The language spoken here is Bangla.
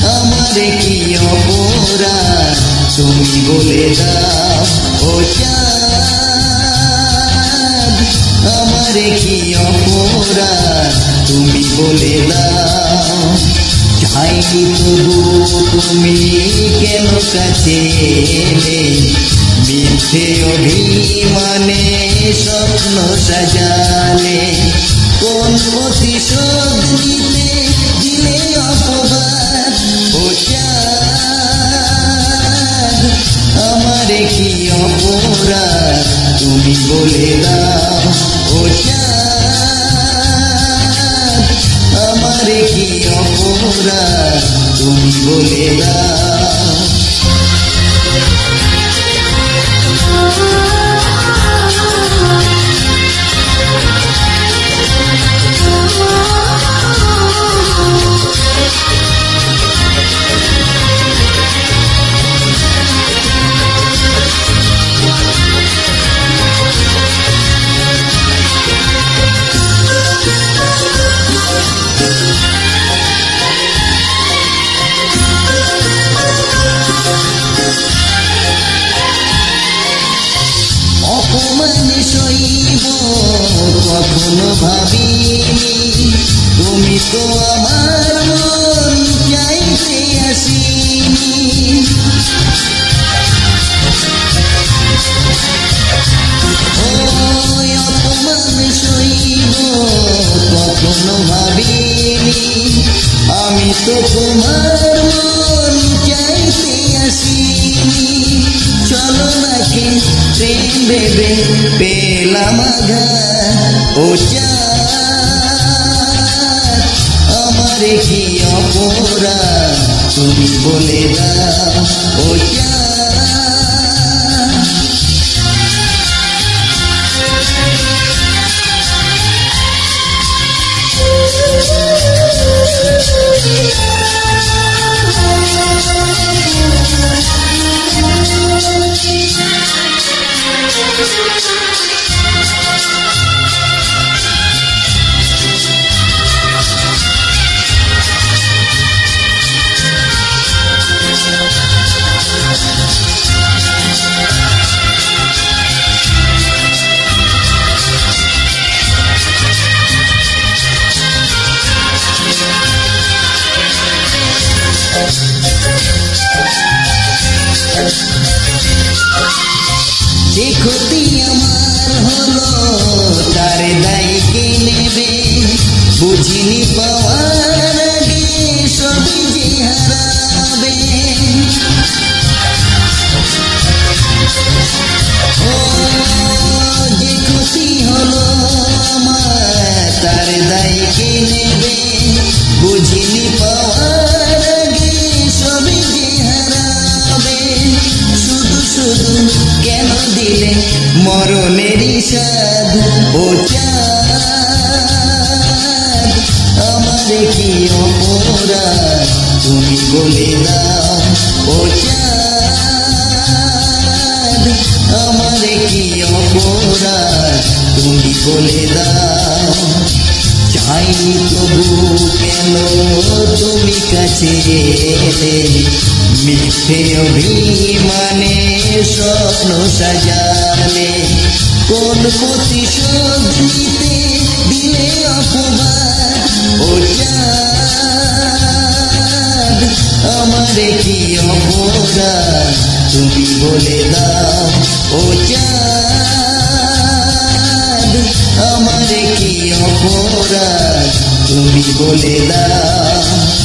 আমারে কি অপরাধ তুমি বলে দাও ও চাঁদ, আমারে কি অপরাধ তুমি বলে দাও। চাইনি তবু তুমি কেন কাছে এলে, মিথ্যে অভিমানে স্বপ্ন সাজালে, কোন প্রতিশোধ নিতে দিলে অপবাদ ও চাঁদ, আমারে কি অপরাধ তুমি বলে দাও ও চাঁদ, আমারে কি অপরাধ তুমি বলে দাও। অপমান সইব কখনো ভাবিনি, তুমি তো আমার মন চাইতে আসিনি। অপমান সইব কখনো ভাবিনি, আমি তো তোমার মন চাইতে আসিনি। চলো নাকি প্রেম ভেবে পেলাম আঘাত ও চাঁদ, আমারে কি অপরাধ তুমি বলে দাও ও চাঁদ। যে ক্ষতি আমার হলো তার দায় কে নেবে, বুঝিনি পাওয়ার আগে সবই যে হারাবে। যে ক্ষতি হলো আমার তার দায় কে নেবে, বুঝিনি পাওয়ার আগে সবই যে হারাবে। শুধু শুধু কেন দিলে মরণেরই স্বাদ ও চাঁদ, আমারে কি অপরাধ তুমি বলে দাও ও চাঁদ, আমারে কি অপরাধ তুমি বলে দাও। চাইনি তবু কেন তুমি কাছে এলে, মিথ্যে অভিমানে স্বপ্ন সাজালে, কোন প্রতিশোধ নিতে দিলে অপবাদ ও চাঁদ, আমারে কি অপরাধ তুমি বলে দাও ও চাঁদ, আমারে কি অপরাধ তুমি বলে দাও।